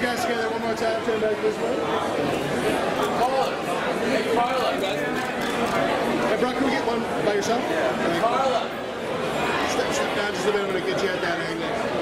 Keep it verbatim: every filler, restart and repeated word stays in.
you guys together one more time. Turn back this way. Carla. Hey, Carla. Hey, Brock, can we get one by yourself? Carla. Step, step down just a bit. I'm going to get you at that angle.